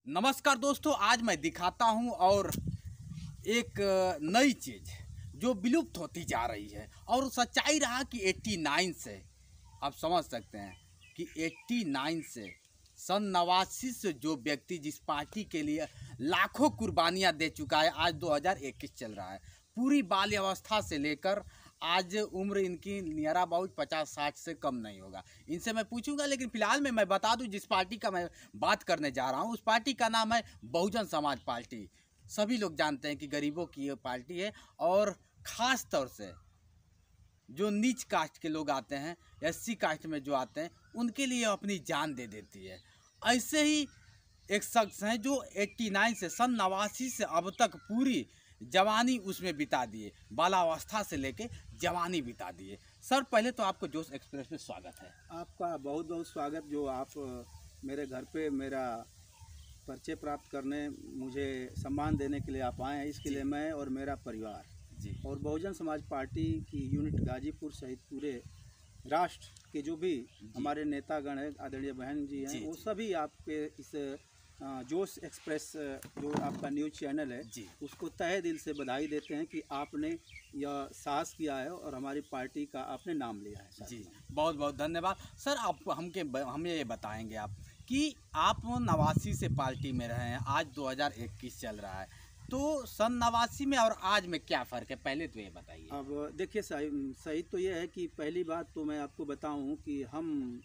नमस्कार दोस्तों, आज मैं दिखाता हूं और एक नई चीज़ जो विलुप्त होती जा रही है और सच्चाई रहा कि 89 से आप समझ सकते हैं कि 89 से सन 89 से जो व्यक्ति जिस पार्टी के लिए लाखों कुर्बानियां दे चुका है, आज 2021 चल रहा है। पूरी बाल्यावस्था से लेकर आज उम्र इनकी नियर अबाउट 50-60 से कम नहीं होगा। इनसे मैं पूछूंगा, लेकिन फिलहाल में मैं बता दूं जिस पार्टी का मैं बात करने जा रहा हूं उस पार्टी का नाम है बहुजन समाज पार्टी। सभी लोग जानते हैं कि गरीबों की ये पार्टी है और ख़ास तौर से जो नीच कास्ट के लोग आते हैं, एससी कास्ट में जो आते हैं, उनके लिए अपनी जान दे देती है। ऐसे ही एक शख्स हैं जो 89 से सन 89 से अब तक पूरी जवानी उसमें बिता दिए, बालावस्था से लेके जवानी बिता दिए। सर, पहले तो आपको जोश एक्सप्रेस में स्वागत है। आपका बहुत बहुत स्वागत। जो आप मेरे घर पे मेरा परिचय प्राप्त करने, मुझे सम्मान देने के लिए आप आए हैं, इसके लिए मैं और मेरा परिवार जी और बहुजन समाज पार्टी की यूनिट गाजीपुर सहित पूरे राष्ट्र के जो भी हमारे नेतागण हैं, आदरणीय बहन जी हैं, वो सभी आपके इस जोश एक्सप्रेस जो आपका न्यूज़ चैनल है जी उसको तहे दिल से बधाई देते हैं कि आपने यह साहस किया है और हमारी पार्टी का आपने नाम लिया है। जी, बहुत बहुत धन्यवाद। सर, आप हमें ये बताएंगे आप कि आप 89 से पार्टी में रहे हैं, आज 2021 चल रहा है, तो सन 89 में और आज में क्या फ़र्क है, पहले तो ये बताइए। अब देखिए, सही तो ये है कि पहली बात तो मैं आपको बताऊं कि हम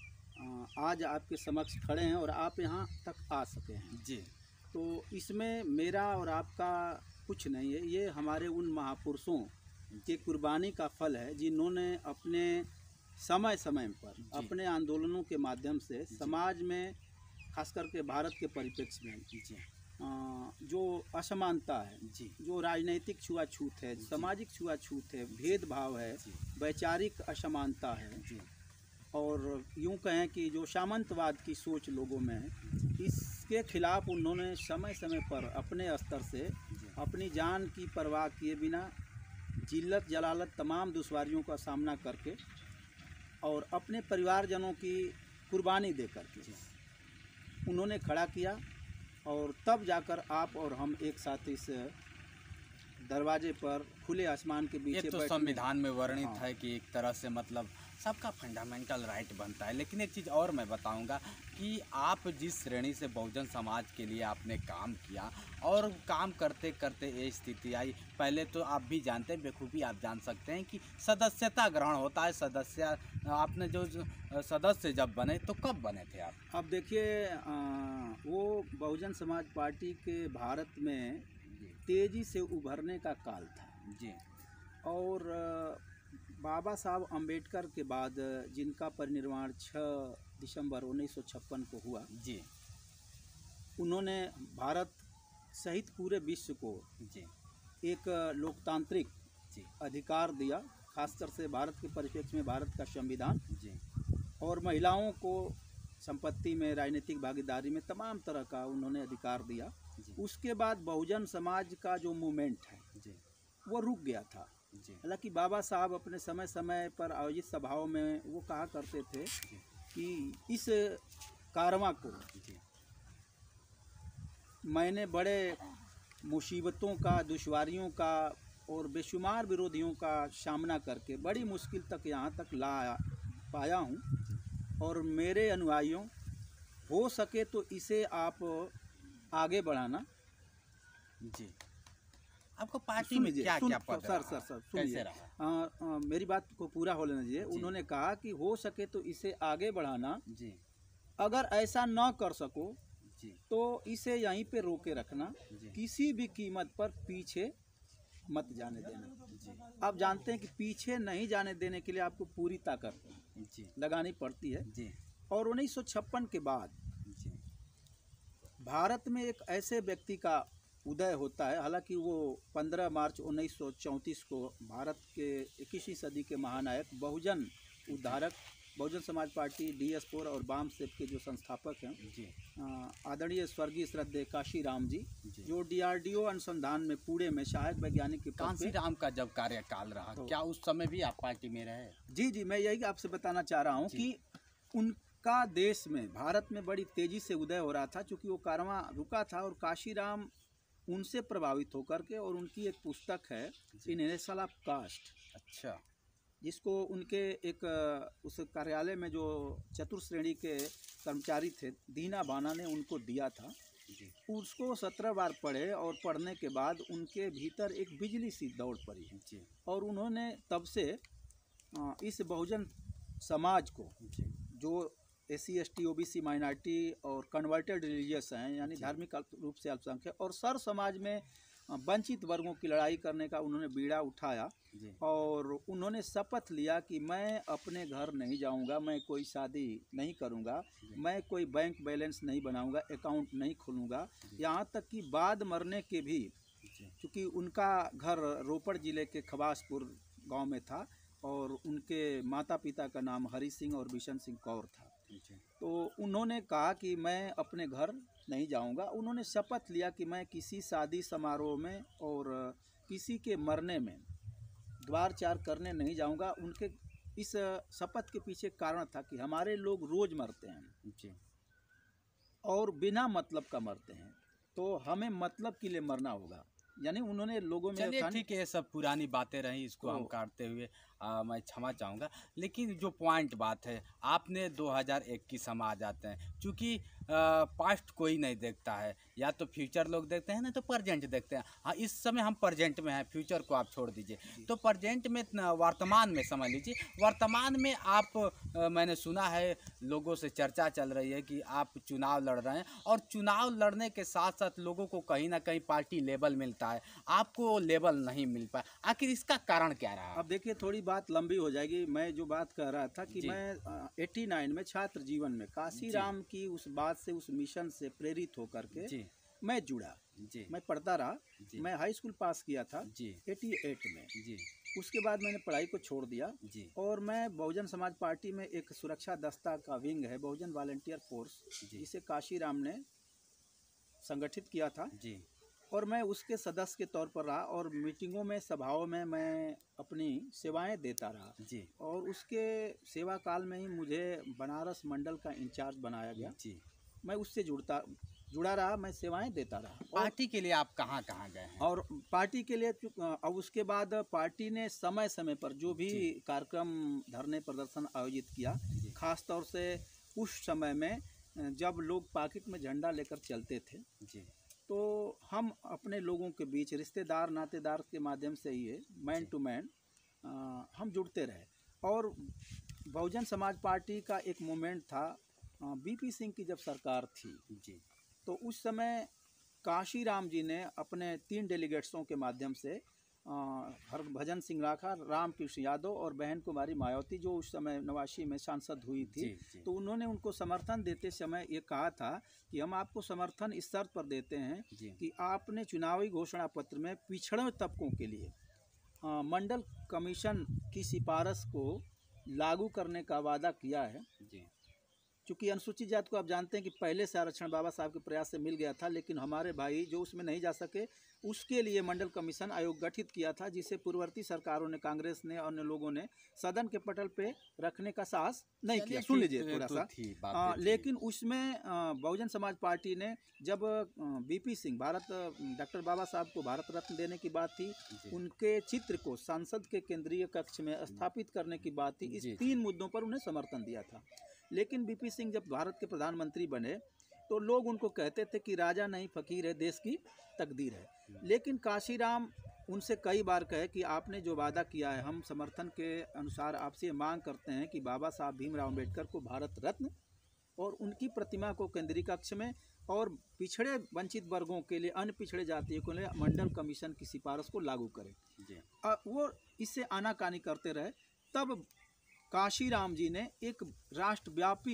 आज आपके समक्ष खड़े हैं और आप यहाँ तक आ सके हैं। जी, तो इसमें मेरा और आपका कुछ नहीं है, ये हमारे उन महापुरुषों के कुर्बानी का फल है जिन्होंने अपने समय समय पर अपने आंदोलनों के माध्यम से समाज में, खास करके भारत के परिप्रेक्ष्य में जी जो असमानता है, जी जो राजनीतिक छुआछूत है, सामाजिक छुआछूत है, भेदभाव है, वैचारिक असमानता है, और यूं कहें कि जो सामंतवाद की सोच लोगों में है, इसके खिलाफ उन्होंने समय समय पर अपने स्तर से अपनी जान की परवाह किए बिना जिल्लत जलालत तमाम दुश्वारियों का सामना करके और अपने परिवारजनों की कुर्बानी दे करके उन्होंने खड़ा किया, और तब जाकर आप और हम एक साथ इस दरवाजे पर खुले आसमान के बीच। ये तो संविधान में वर्णित है कि एक तरह से मतलब सबका फंडामेंटल राइट बनता है। लेकिन एक चीज़ और मैं बताऊंगा कि आप जिस श्रेणी से बहुजन समाज के लिए आपने काम किया और काम करते करते ये स्थिति आई, पहले तो आप भी जानते हैं, बेखूबी आप जान सकते हैं कि सदस्यता ग्रहण होता है। आपने जो सदस्य जब बने तो कब बने थे आप? अब देखिए, वो बहुजन समाज पार्टी के भारत में तेज़ी से उभरने का काल था जी, और बाबा साहब अम्बेडकर के बाद जिनका परिनिर्वाण 6 दिसंबर 1956 को हुआ जी, उन्होंने भारत सहित पूरे विश्व को जी, एक लोकतांत्रिक जी, अधिकार दिया, खासकर से भारत के परिप्रेक्ष्य में भारत का संविधान, जी, और महिलाओं को संपत्ति में, राजनीतिक भागीदारी में तमाम तरह का उन्होंने अधिकार दिया। उसके बाद बहुजन समाज का जो मूवमेंट है जी, वो रुक गया था। हालांकि बाबा साहब अपने समय समय पर आयोजित सभाओं में वो कहा करते थे कि इस कारवां को मैंने बड़े मुसीबतों का, दुश्वारियों का और बेशुमार विरोधियों का सामना करके बड़ी मुश्किल तक यहाँ तक ला पाया हूँ, और मेरे अनुयायियों, हो सके तो इसे आप आगे बढ़ाना। जी, आपको पार्टी में क्या क्या पद सर सुनिए, मेरी बात को पूरा हो लेना चाहिए। उन्होंने कहा कि हो सके तो इसे आगे बढ़ाना जी, अगर ऐसा न कर सको जी, तो इसे यहीं पे रोके रखना, किसी भी कीमत पर पीछे मत जाने देना। आप जानते हैं कि पीछे नहीं जाने देने के लिए आपको पूरी ताकत लगानी पड़ती है जी। और 1956 के बाद भारत में एक ऐसे व्यक्ति का उदय होता है। हालांकि वो 15 मार्च 1934 को भारत के 21वीं सदी के महानायक, बहुजन उद्धारक, बहुजन समाज पार्टी DS4 और वाम सेप के जो संस्थापक हैं जी, आदरणीय स्वर्गीय श्रद्धेय काशीराम जी, जो DRDO अनुसंधान में पुणे में सहायक वैज्ञानिक के पद पे। काशीराम का जब कार्यकाल रहा, क्या उस समय भी आप पार्टी में रहे? जी, मैं यही आपसे बताना चाह रहा हूँ कि का देश में, भारत में बड़ी तेजी से उदय हो रहा था, क्योंकि वो कारवां रुका था और काशीराम उनसे प्रभावित होकर के, और उनकी एक पुस्तक है इनहेरेशन ऑफ कास्ट, अच्छा, जिसको उनके एक उस कार्यालय में जो चतुर्थ श्रेणी के कर्मचारी थे दीना बाना ने उनको दिया था। जी उसको 17 बार पढ़े और पढ़ने के बाद उनके भीतर एक बिजली सी दौड़ पड़ी जी और उन्होंने तब से इस बहुजन समाज को, जी जो SC ST OBC माइनॉरिटी और कन्वर्टेड रिलीजियस हैं, यानी धार्मिक रूप से अल्पसंख्यक, और सर समाज में वंचित वर्गों की लड़ाई करने का उन्होंने बीड़ा उठाया। जी और उन्होंने शपथ लिया कि मैं अपने घर नहीं जाऊंगा, मैं कोई शादी नहीं करूंगा, मैं कोई बैंक बैलेंस नहीं बनाऊंगा, अकाउंट नहीं खोलूंगा, यहाँ तक कि बाद मरने के भी, क्योंकि उनका घर रोपड़ ज़िले के खबासपुर गांव में था और उनके माता पिता का नाम हरि सिंह और बिशन सिंह कौर था। तो उन्होंने कहा कि मैं अपने घर नहीं जाऊंगा। उन्होंने शपथ लिया कि मैं किसी शादी समारोह में और किसी के मरने में द्वार चार करने नहीं जाऊंगा। उनके इस शपथ के पीछे कारण था कि हमारे लोग रोज़ मरते हैं जी और बिना मतलब का मरते हैं, तो हमें मतलब के लिए मरना होगा। यानी उन्होंने लोगों में चलिए ठीक है, ये सब पुरानी बातें रही, इसको हम काटते हुए मैं क्षमा चाहूँगा। लेकिन जो पॉइंट बात है, आपने 2021 हम आ जाते हैं, चूँकि पास्ट कोई नहीं देखता है, या तो फ्यूचर लोग देखते हैं ना तो प्रेजेंट देखते हैं। हाँ, इस समय हम प्रेजेंट में हैं, फ्यूचर को आप छोड़ दीजिए। तो प्रेजेंट में वर्तमान में समझ लीजिए, वर्तमान में आप मैंने सुना है लोगों से चर्चा चल रही है कि आप चुनाव लड़ रहे हैं, और चुनाव लड़ने के साथ साथ लोगों को कहीं ना कहीं पार्टी लेवल मिलता है, आपको लेवल नहीं मिल पाया। आखिर इसका कारण क्या रहा? अब देखिए, थोड़ी बात लंबी हो जाएगी। मैं जो बात कह रहा था कि मैं 89 में छात्र जीवन में काशीराम की उस बात से, उस मिशन से प्रेरित होकर के मैं जुड़ा। मैं पढ़ता रहा, मैं हाई स्कूल पास किया था 88 में। उसके बाद मैंने पढ़ाई को छोड़ दिया और मैं बहुजन समाज पार्टी में एक सुरक्षा दस्ता का विंग है, बहुजन वॉलंटियर फोर्स, जिसे काशीराम ने संगठित किया था, और मैं उसके सदस्य के तौर पर रहा और मीटिंगों में, सभाओं में मैं अपनी सेवाएं देता रहा। और उसके सेवा काल में ही मुझे बनारस मंडल का इंचार्ज बनाया गया। मैं उससे जुड़ा रहा, मैं सेवाएं देता रहा। पार्टी के लिए आप कहाँ कहाँ गए हैं? और पार्टी के लिए अब उसके बाद पार्टी ने समय समय पर जो भी कार्यक्रम, धरने, प्रदर्शन आयोजित किया, खास तौर से उस समय में जब लोग पॉकेट में झंडा लेकर चलते थे, तो हम अपने लोगों के बीच रिश्तेदार नातेदार के माध्यम से ही, मैन टू मैन, हम जुड़ते रहे। और बहुजन समाज पार्टी का एक मूवमेंट था, BP सिंह की जब सरकार थी, तो उस समय काशीराम जी ने अपने 3 डेलीगेट्सों के माध्यम से हरभजन सिंह राठा, रामकृष्ण यादव और बहन कुमारी मायावती, जो उस समय 89 में सांसद हुई थी, तो उन्होंने उनको समर्थन देते समय ये कहा था कि हम आपको समर्थन इस शर्त पर देते हैं कि आपने चुनावी घोषणा पत्र में पिछड़े तबकों के लिए मंडल कमीशन की सिफारिश को लागू करने का वादा किया है। क्योंकि अनुसूचित जाति को आप जानते हैं कि पहले से आरक्षण बाबा साहब के प्रयास से मिल गया था, लेकिन हमारे भाई जो उसमें नहीं जा सके, उसके लिए मंडल कमीशन आयोग गठित किया था, जिसे पूर्ववर्ती सरकारों ने, कांग्रेस ने, अन्य लोगों ने सदन के पटल पे रखने का साहस नहीं किया। सुन लीजिए थोड़ा सा। लेकिन उसमें बहुजन समाज पार्टी ने, जब BP सिंह, डॉक्टर बाबा साहब को भारत रत्न देने की बात थी, उनके चित्र को संसद के केंद्रीय कक्ष में स्थापित करने की बात थी, इस 3 मुद्दों पर उन्हें समर्थन दिया था। लेकिन BP सिंह जब भारत के प्रधानमंत्री बने, तो लोग उनको कहते थे कि राजा नहीं फकीर है, देश की तकदीर है। लेकिन काशीराम उनसे कई बार कहे कि आपने जो वादा किया है, हम समर्थन के अनुसार आपसे मांग करते हैं कि बाबा साहब भीमराव अम्बेडकर को भारत रत्न और उनकी प्रतिमा को केंद्रीय कक्ष में, और पिछड़े वंचित वर्गों के लिए, अन्य पिछड़े जातियों के लिए मंडल कमीशन की सिफारिश को लागू करें। वो इससे आनाकानी करते रहे। तब काशीराम जी ने एक राष्ट्रव्यापी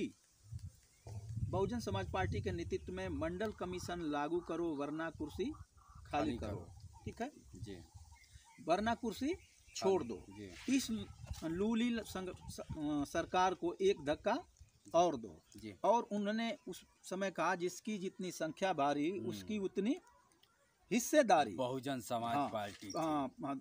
बहुजन समाज पार्टी के नेतृत्व में मंडल कमीशन लागू करो वरना कुर्सी खाली करो, ठीक है वरना कुर्सी छोड़ दो, इस लूली सरकार को एक धक्का और दो। और उन्होंने उस समय कहा, जिसकी जितनी संख्या भारी उसकी उतनी हिस्सेदारी, बहुजन समाज पार्टी।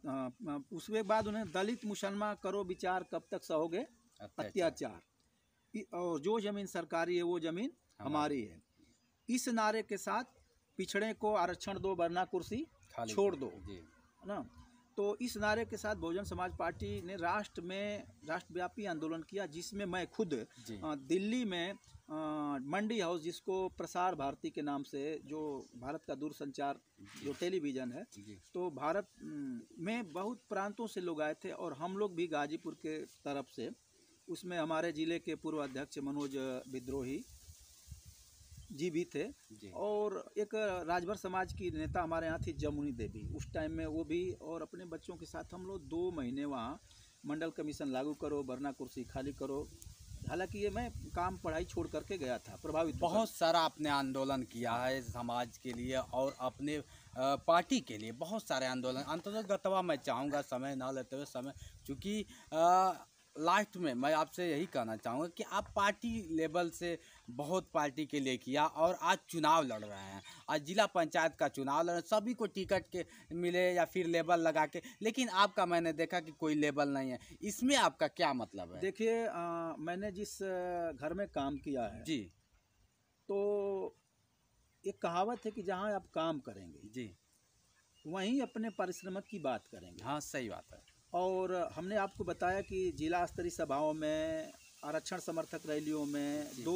उसके बाद उन्हें दलित मुसलमान करो विचार, कब तक सहोगे अत्याचार, और जो ज़मीन सरकारी है वो ज़मीन हमारी है। इस नारे के साथ पिछड़े को आरक्षण दो वरना कुर्सी छोड़ दो, है ना। तो इस नारे के साथ बहुजन समाज पार्टी ने राष्ट्रव्यापी आंदोलन किया, जिसमें मैं खुद दिल्ली में मंडी हाउस, जिसको प्रसार भारती के नाम से, जो भारत का दूरसंचार जो टेलीविज़न है, तो भारत में बहुत प्रांतों से लोग आए थे और हम लोग भी गाजीपुर के तरफ से, उसमें हमारे ज़िले के पूर्व अध्यक्ष मनोज विद्रोही जी भी थे और एक राजभर समाज की नेता हमारे यहाँ थी जमुनी देवी, उस टाइम में वो भी, और अपने बच्चों के साथ हम लोग 2 महीने वहाँ मंडल कमीशन लागू करो, वरना कुर्सी खाली करो। हालांकि ये मैं काम पढ़ाई छोड़ करके गया था, प्रभावित बहुत सारा आपने आंदोलन किया है समाज के लिए और अपने पार्टी के लिए, बहुत सारे आंदोलन। अंततः मैं चाहूँगा समय ना लेते हुए, समय चूँकि लास्ट में मैं आपसे यही कहना चाहूँगा कि आप पार्टी लेवल से बहुत पार्टी के लिए किया और आज चुनाव लड़ रहे हैं, आज जिला पंचायत का चुनाव लड़ रहे हैं, सभी को टिकट के मिले या फिर लेबल लगा के, लेकिन आपका मैंने देखा कि कोई लेबल नहीं है। इसमें आपका क्या मतलब है? देखिए, मैंने जिस घर में काम किया है जी, तो एक कहावत है कि जहाँ आप काम करेंगे जी, वहीं अपने परिश्रम की बात करेंगे। हाँ, सही बात है। और हमने आपको बताया कि जिला स्तरीय सभाओं में, आरक्षण समर्थक रैलियों में 2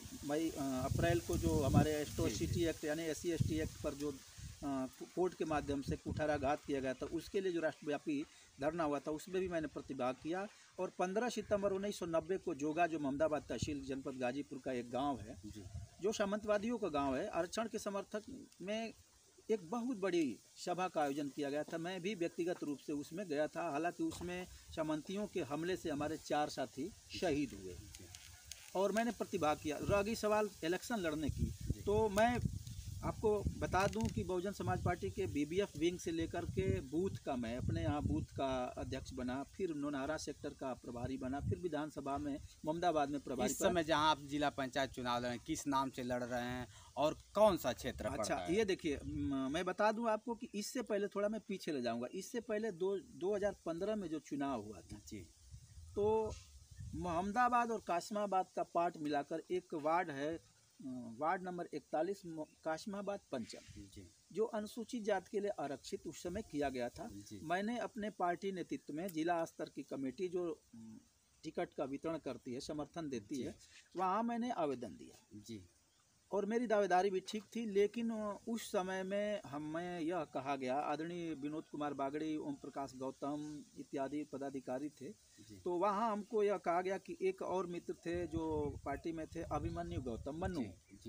अप्रैल को जो हमारे एट्रोसिटी एक्ट यानी SC/ST एक्ट पर जो कोर्ट के माध्यम से कुठाराघात किया गया था, उसके लिए जो राष्ट्रव्यापी धरना हुआ था, उसमें भी मैंने प्रतिभाग किया। और 15 सितंबर 1990 को जोगा, जो मोहम्मदाबाद तहसील जनपद गाजीपुर का एक गांव है, जो सामंतवादियों का गांव है, आरक्षण के समर्थक में एक बहुत बड़ी सभा का आयोजन किया गया था। मैं भी व्यक्तिगत रूप से उसमें गया था। हालांकि उसमें सामंतियों के हमले से हमारे 4 साथी शहीद हुए और मैंने प्रतिभाग किया। रही सवाल इलेक्शन लड़ने की, तो मैं आपको बता दूं कि बहुजन समाज पार्टी के BBF विंग से लेकर के बूथ का, मैं अपने यहाँ बूथ का अध्यक्ष बना, फिर नौनारा सेक्टर का प्रभारी बना, फिर विधानसभा में मोहम्मदाबाद में प्रभारी। इस समय जहाँ आप जिला पंचायत चुनाव लड़ रहे हैं, किस नाम से लड़ रहे हैं और कौन सा क्षेत्र पड़ता है? ये देखिए, मैं बता दूं आपको कि इससे पहले थोड़ा मैं पीछे ले जाऊंगा। इससे पहले 2015 में जो चुनाव हुआ था जी, तो मोहम्मदाबाद और कासमाबाद का पार्ट मिलाकर एक वार्ड है, वार्ड नंबर 41 कासमाबाद पंचम, जो अनुसूचित जाति के लिए आरक्षित उस समय किया गया था। मैंने अपने पार्टी नेतृत्व में जिला स्तर की कमेटी जो टिकट का वितरण करती है, समर्थन देती है, वहाँ मैंने आवेदन दिया जी, और मेरी दावेदारी भी ठीक थी। लेकिन उस समय में हमें यह कहा गया, आदरणीय विनोद कुमार बागड़ी, ओम प्रकाश गौतम इत्यादि पदाधिकारी थे, तो वहाँ हमको यह कहा गया कि एक और मित्र थे जो पार्टी में थे, अभिमन्यु गौतम, मन्नू,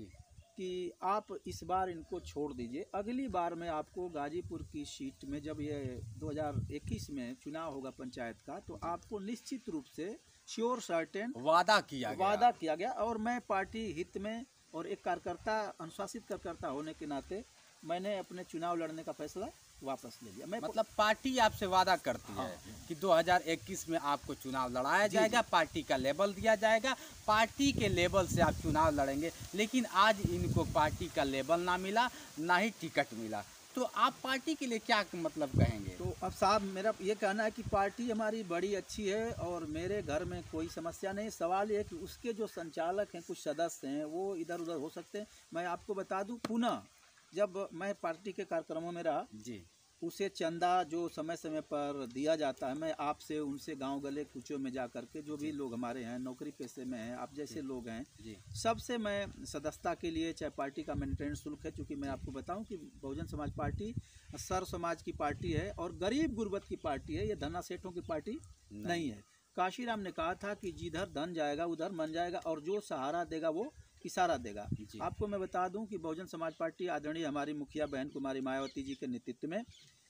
कि आप इस बार इनको छोड़ दीजिए, अगली बार में आपको गाजीपुर की सीट में, जब ये 2021 में चुनाव होगा पंचायत का, तो आपको निश्चित रूप से श्योर सर्टेन वादा किया गया। और मैं पार्टी हित में और एक कार्यकर्ता, अनुशासित कार्यकर्ता होने के नाते मैंने अपने चुनाव लड़ने का फैसला वापस ले लिया। मतलब पार्टी आपसे वादा करती है कि 2021 में आपको चुनाव लड़ाया जाएगा, पार्टी का लेबल दिया जाएगा, पार्टी के लेबल से आप चुनाव लड़ेंगे। लेकिन आज इनको पार्टी का लेबल ना मिला, ना ही टिकट मिला, तो आप पार्टी के लिए क्या मतलब कहेंगे? तो अब साहब, मेरा ये कहना है कि पार्टी हमारी बड़ी अच्छी है और मेरे घर में कोई समस्या नहीं। सवाल ये है कि उसके जो संचालक हैं, कुछ सदस्य हैं, वो इधर उधर हो सकते हैं। मैं आपको बता दूं, पुनः जब मैं पार्टी के कार्यक्रमों में रहा जी, उसे चंदा जो समय समय पर दिया जाता है, मैं आपसे उनसे गांव गले कूचों में जा कर के, जो भी लोग हमारे हैं, नौकरी पेशे में हैं, आप जैसे लोग हैं, सबसे मैं सदस्यता के लिए, चाहे पार्टी का मेंटेनेंस शुल्क है, क्योंकि मैं आपको बताऊं कि बहुजन समाज पार्टी सर्व समाज की पार्टी है और गरीब गुरबत की पार्टी है, ये धना सेठों की पार्टी नहीं है। काशीराम ने कहा था कि जिधर धन जाएगा उधर मन जाएगा और जो सहारा देगा वो इशारा देगा। आपको मैं बता दूं कि बहुजन समाज पार्टी आदरणीय हमारी मुखिया बहन कुमारी मायावती जी के नेतृत्व में,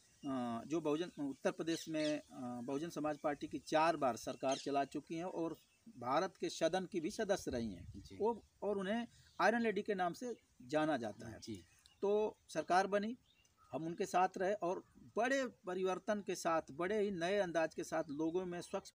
जो उत्तर प्रदेश में बहुजन समाज पार्टी की 4 बार सरकार चला चुकी हैं और भारत के सदन की भी सदस्य रही हैं वो, और उन्हें आयरन लेडी के नाम से जाना जाता है। तो सरकार बनी, हम उनके साथ रहे और बड़े परिवर्तन के साथ, बड़े ही नए अंदाज के साथ लोगों में स्वच्छ